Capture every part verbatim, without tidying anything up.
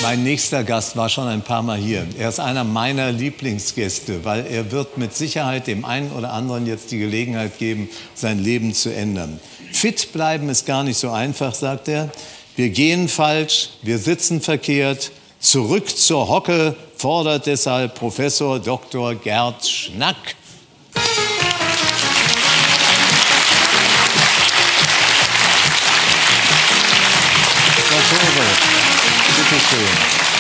Mein nächster Gast war schon ein paar Mal hier. Er ist einer meiner Lieblingsgäste, weil er wird mit Sicherheit dem einen oder anderen jetzt die Gelegenheit geben, sein Leben zu ändern. Fit bleiben ist gar nicht so einfach, sagt er. Wir gehen falsch, wir sitzen verkehrt. Zurück zur Hocke fordert deshalb Professor Doktor Gerd Schnack. Bitte schön.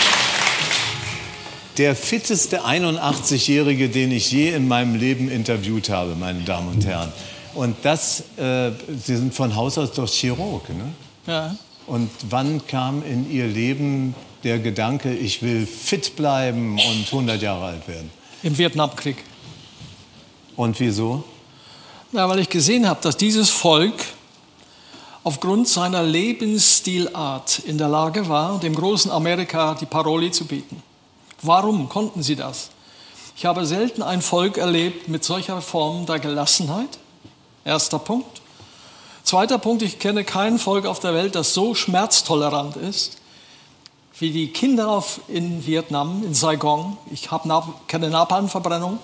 Der fitteste einundachtzigjährige, den ich je in meinem Leben interviewt habe, meine Damen und Herren. Und das, äh, Sie sind von Haus aus doch Chirurg, ne? Ja. Und wann kam in Ihr Leben der Gedanke, ich will fit bleiben und hundert Jahre alt werden? Im Vietnamkrieg. Und wieso? Ja, weil ich gesehen habe, dass dieses Volk aufgrund seiner Lebensstilart in der Lage war, dem großen Amerika die Paroli zu bieten. Warum konnten sie das? Ich habe selten ein Volk erlebt mit solcher Form der Gelassenheit. Erster Punkt. Zweiter Punkt, ich kenne kein Volk auf der Welt, das so schmerztolerant ist, wie die Kinder auf, in Vietnam, in Saigon. Ich hab, kenne Napalmverbrennung.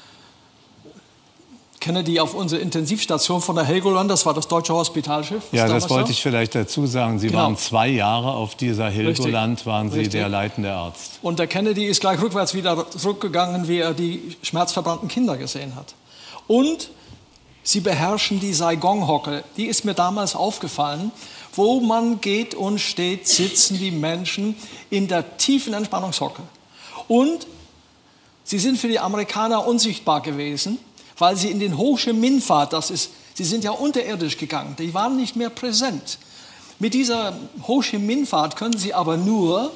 Kenne die auf unserer Intensivstation von der Helgoland, das war das deutsche Hospitalschiff. Ja, das wollte ich vielleicht dazu sagen. Sie genau. waren zwei Jahre auf dieser Helgoland, waren Sie Richtig. der leitende Arzt. Und der Kennedy ist gleich rückwärts wieder zurückgegangen, wie er die schmerzverbrannten Kinder gesehen hat. Und sie beherrschen die Saigon-Hocke. Die ist mir damals aufgefallen. Wo man geht und steht, sitzen die Menschen in der tiefen Entspannungshocke. Und sie sind für die Amerikaner unsichtbar gewesen, weil sie in den Ho Chi Minh Pfad, das ist, sie sind ja unterirdisch gegangen, die waren nicht mehr präsent. Mit dieser Ho Chi Minh Pfad können sie aber nur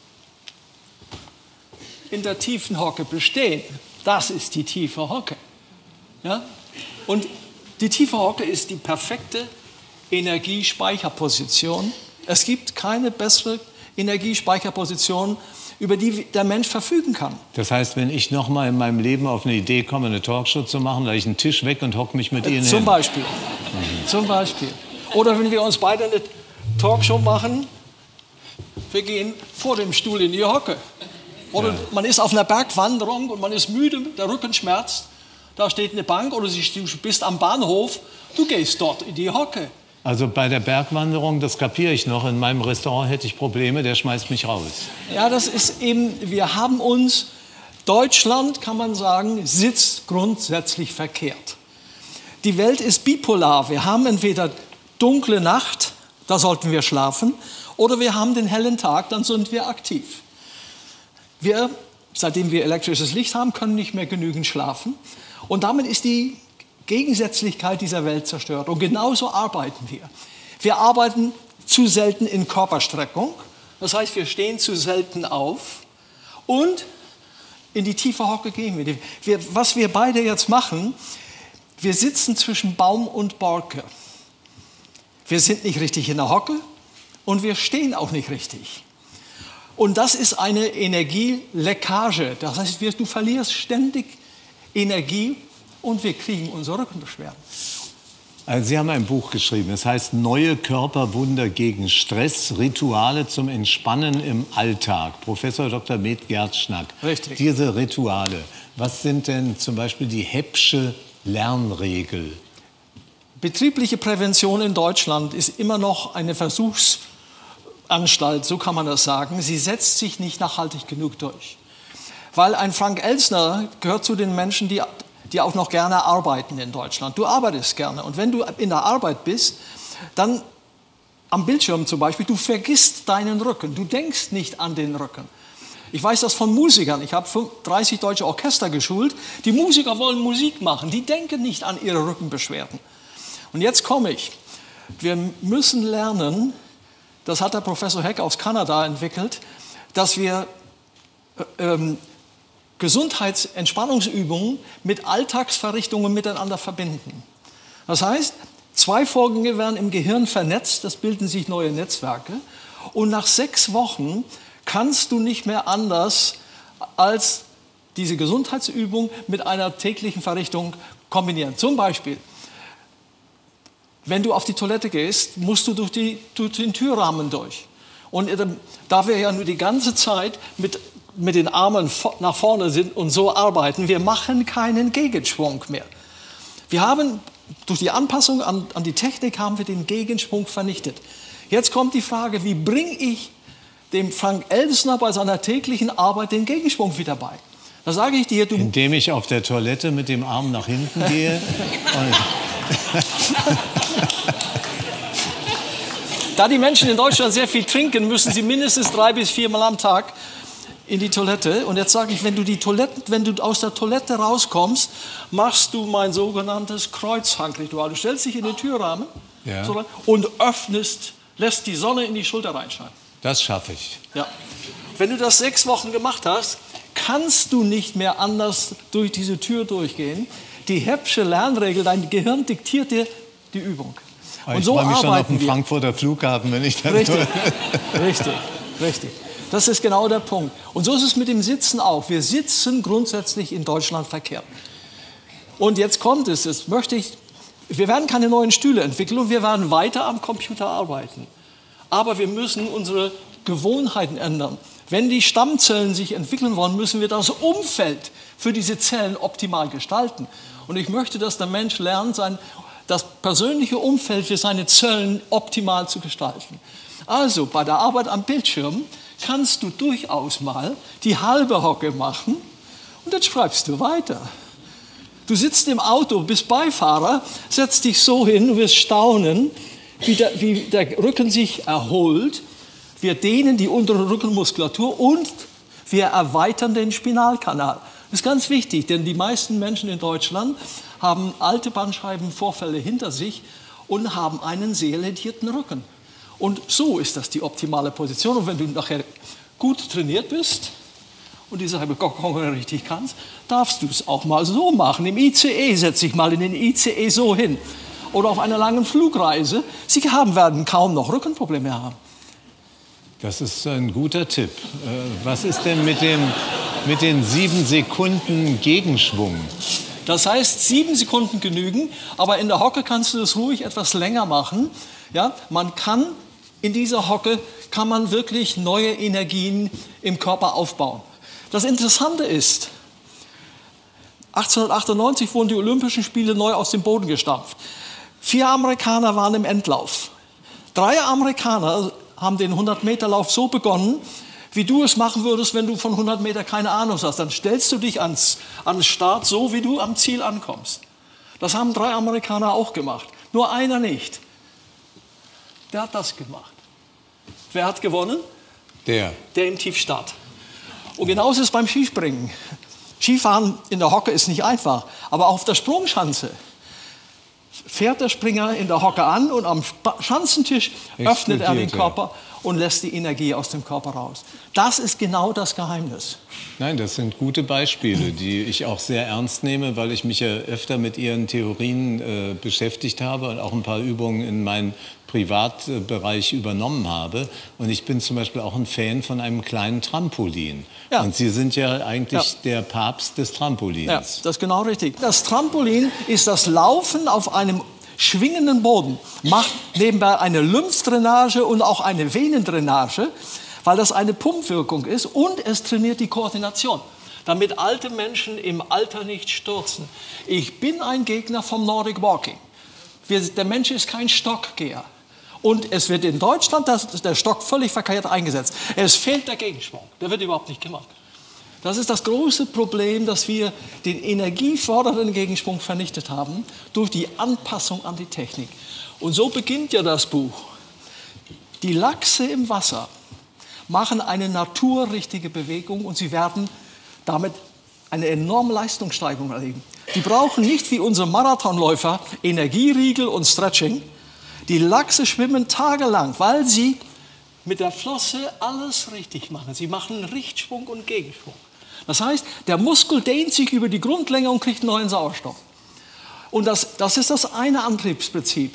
in der tiefen Hocke bestehen. Das ist die tiefe Hocke. Ja? Und die tiefe Hocke ist die perfekte Energiespeicherposition. Es gibt keine bessere Energiespeicherposition, über die der Mensch verfügen kann. Das heißt, wenn ich noch mal in meinem Leben auf eine Idee komme, eine Talkshow zu machen, lege ich einen Tisch weg und hocke mich mit Ihnen Zum hin. Beispiel. Mhm. Zum Beispiel. Oder wenn wir uns beide eine Talkshow machen, wir gehen vor dem Stuhl in die Hocke. Oder ja. Man ist auf einer Bergwanderung und man ist müde, der Rücken schmerzt. Da steht eine Bank oder du bist am Bahnhof, du gehst dort in die Hocke. Also bei der Bergwanderung, das kapiere ich noch, in meinem Restaurant hätte ich Probleme, der schmeißt mich raus. Ja, das ist eben, wir haben uns, Deutschland, kann man sagen, sitzt grundsätzlich verkehrt. Die Welt ist bipolar. Wir haben entweder dunkle Nacht, da sollten wir schlafen, oder wir haben den hellen Tag, dann sind wir aktiv. Wir, seitdem wir elektrisches Licht haben, können nicht mehr genügend schlafen. Und damit ist die Gegensätzlichkeit dieser Welt zerstört. Und genauso arbeiten wir. Wir arbeiten zu selten in Körperstreckung. Das heißt, wir stehen zu selten auf. Und in die tiefe Hocke gehen wir. wir. Was wir beide jetzt machen, wir sitzen zwischen Baum und Borke. Wir sind nicht richtig in der Hocke und wir stehen auch nicht richtig. Und das ist eine Energieleckage. Das heißt, du verlierst ständig Energie und wir kriegen unsere Rückenbeschwerden. Also Sie haben ein Buch geschrieben, es heißt Neue Körperwunder gegen Stress, Rituale zum Entspannen im Alltag. Professor Doktor Med Gerd Schnack. Richtig. Diese Rituale, was sind denn zum Beispiel die Heppsche Lernregel? Betriebliche Prävention in Deutschland ist immer noch eine Versuchsanstalt, so kann man das sagen. Sie setzt sich nicht nachhaltig genug durch. Weil ein Frank Elstner gehört zu den Menschen, die die auch noch gerne arbeiten in Deutschland. Du arbeitest gerne und wenn du in der Arbeit bist, dann am Bildschirm zum Beispiel, du vergisst deinen Rücken, du denkst nicht an den Rücken. Ich weiß das von Musikern, ich habe dreißig deutsche Orchester geschult, die Musiker wollen Musik machen, die denken nicht an ihre Rückenbeschwerden. Und jetzt komme ich, wir müssen lernen, das hat der Professor Heck aus Kanada entwickelt, dass wir ähm, Gesundheitsentspannungsübungen mit Alltagsverrichtungen miteinander verbinden. Das heißt, zwei Vorgänge werden im Gehirn vernetzt, das bilden sich neue Netzwerke und nach sechs Wochen kannst du nicht mehr anders als diese Gesundheitsübung mit einer täglichen Verrichtung kombinieren. Zum Beispiel, wenn du auf die Toilette gehst, musst du durch, die, durch den Türrahmen durch. Und da wir ja nur die ganze Zeit mit, mit den Armen nach vorne sind und so arbeiten, wir machen keinen Gegenschwung mehr. Wir haben, durch die Anpassung an, an die Technik haben wir den Gegenschwung vernichtet. Jetzt kommt die Frage, wie bringe ich dem Frank Elsner bei seiner täglichen Arbeit den Gegenschwung wieder bei? Da sage ich dir, du... Indem ich auf der Toilette mit dem Arm nach hinten gehe. Da die Menschen in Deutschland sehr viel trinken, müssen sie mindestens drei bis viermal am Tag in die Toilette. Und jetzt sage ich, wenn du, die Toilette, wenn du aus der Toilette rauskommst, machst du mein sogenanntes Kreuzhangritual. Du stellst dich in den Türrahmen ja. so, und öffnest, lässt die Sonne in die Schulter reinscheinen. Das schaffe ich. Ja. Wenn du das sechs Wochen gemacht hast, kannst du nicht mehr anders durch diese Tür durchgehen. Die Hebbsche Lernregel, dein Gehirn diktiert dir die Übung. Und ich so freue mich schon auf den Frankfurter Flughafen, wenn ich dann... Richtig, richtig, richtig. Das ist genau der Punkt. Und so ist es mit dem Sitzen auch. Wir sitzen grundsätzlich in Deutschland verkehrt. Und jetzt kommt es, jetzt möchte ich, wir werden keine neuen Stühle entwickeln und wir werden weiter am Computer arbeiten. Aber wir müssen unsere Gewohnheiten ändern. Wenn die Stammzellen sich entwickeln wollen, müssen wir das Umfeld für diese Zellen optimal gestalten. Und ich möchte, dass der Mensch lernt, sein das persönliche Umfeld für seine Zellen optimal zu gestalten. Also bei der Arbeit am Bildschirm kannst du durchaus mal die halbe Hocke machen und dann schreibst du weiter. Du sitzt im Auto, bist Beifahrer, setzt dich so hin, du wirst staunen, wie der, wie der Rücken sich erholt. Wir dehnen die untere Rückenmuskulatur und wir erweitern den Spinalkanal. Das ist ganz wichtig, denn die meisten Menschen in Deutschland haben alte Bandscheibenvorfälle hinter sich und haben einen sehr ledierten Rücken. Und so ist das die optimale Position. Und wenn du nachher gut trainiert bist und diese halbe Kokon richtig kannst, darfst du es auch mal so machen. Im I C E setze ich mal in den I C E so hin. Oder auf einer langen Flugreise. Sie haben, werden kaum noch Rückenprobleme haben. Das ist ein guter Tipp. Was ist denn mit, dem, mit den sieben Sekunden Gegenschwung? Das heißt, sieben Sekunden genügen, aber in der Hocke kannst du das ruhig etwas länger machen. Ja, man kann in dieser Hocke kann man wirklich neue Energien im Körper aufbauen. Das Interessante ist, achtzehnhundertachtundneunzig wurden die Olympischen Spiele neu aus dem Boden gestampft. Vier Amerikaner waren im Endlauf. Drei Amerikaner haben den hundert-Meter-Lauf so begonnen, wie du es machen würdest, wenn du von hundert Meter keine Ahnung hast. Dann stellst du dich ans, ans Start so, wie du am Ziel ankommst. Das haben drei Amerikaner auch gemacht, nur einer nicht. Der hat das gemacht. Wer hat gewonnen? Der. Der im Tiefstart. Und genauso ist es beim Skispringen. Skifahren in der Hocke ist nicht einfach, aber auf der Sprungschanze fährt der Springer in der Hocke an und am Schanzentisch öffnet er den Körper und lässt die Energie aus dem Körper raus. Das ist genau das Geheimnis. Nein, das sind gute Beispiele, die ich auch sehr ernst nehme, weil ich mich ja öfter mit Ihren Theorien äh, beschäftigt habe und auch ein paar Übungen in meinen Privatbereich übernommen habe. Und ich bin zum Beispiel auch ein Fan von einem kleinen Trampolin. Ja. Und Sie sind ja eigentlich ja. der Papst des Trampolins. Ja, das ist genau richtig. Das Trampolin ist das Laufen auf einem schwingenden Boden, macht nebenbei eine Lymphdrainage und auch eine Venendrainage, weil das eine Pumpwirkung ist und es trainiert die Koordination, damit alte Menschen im Alter nicht stürzen. Ich bin ein Gegner vom Nordic Walking. Wir, der Mensch ist kein Stockgeher. Und es wird in Deutschland das, der Stock völlig verkehrt eingesetzt. Es fehlt der Gegenschwung. Der wird überhaupt nicht gemacht. Das ist das große Problem, dass wir den energiefördernden Gegenschwung vernichtet haben durch die Anpassung an die Technik. Und so beginnt ja das Buch. Die Lachse im Wasser machen eine naturrichtige Bewegung und sie werden damit eine enorme Leistungssteigerung erleben. Die brauchen nicht wie unsere Marathonläufer Energieriegel und Stretching. Die Lachse schwimmen tagelang, weil sie mit der Flosse alles richtig machen. Sie machen Richtschwung und Gegenschwung. Das heißt, der Muskel dehnt sich über die Grundlänge und kriegt neuen Sauerstoff. Und das, das ist das eine Antriebsprinzip.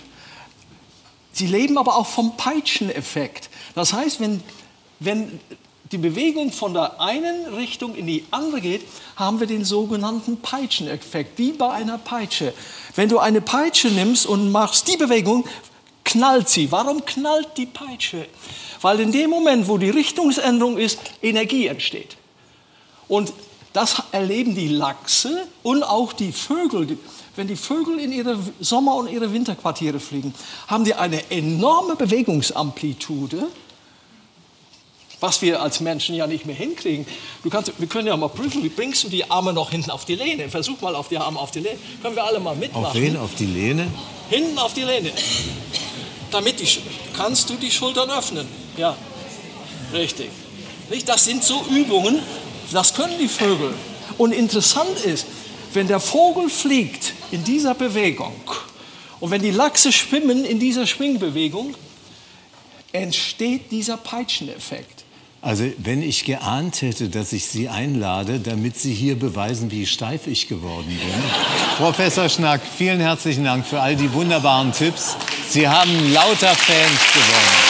Sie leben aber auch vom Peitscheneffekt. Das heißt, wenn, wenn die Bewegung von der einen Richtung in die andere geht, haben wir den sogenannten Peitscheneffekt, wie bei einer Peitsche. Wenn du eine Peitsche nimmst und machst die Bewegung, knallt sie. Warum knallt die Peitsche? Weil in dem Moment, wo die Richtungsänderung ist, Energie entsteht. Und das erleben die Lachse und auch die Vögel. Wenn die Vögel in ihre Sommer- und ihre Winterquartiere fliegen, haben die eine enorme Bewegungsamplitude, was wir als Menschen ja nicht mehr hinkriegen. Du kannst, wir können ja mal prüfen, wie bringst du die Arme noch hinten auf die Lehne? Versuch mal auf die Arme auf die Lehne. Können wir alle mal mitmachen. Auf wen? Auf die Lehne? Hinten auf die Lehne. Damit die, kannst du die Schultern öffnen. Ja, richtig. Nicht? Das sind so Übungen, das können die Vögel. Und interessant ist, wenn der Vogel fliegt in dieser Bewegung und wenn die Lachse schwimmen in dieser Schwingbewegung, entsteht dieser Peitscheneffekt. Also wenn ich geahnt hätte, dass ich Sie einlade, damit Sie hier beweisen, wie steif ich geworden bin. Professor Schnack, vielen herzlichen Dank für all die wunderbaren Tipps. Sie haben lauter Fans gewonnen.